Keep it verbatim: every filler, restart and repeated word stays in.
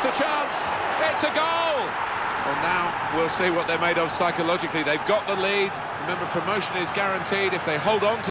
a chance. It's a goal. Well, now we'll see what they're made of psychologically. They've got the lead. Remember, promotion is guaranteed if they hold on to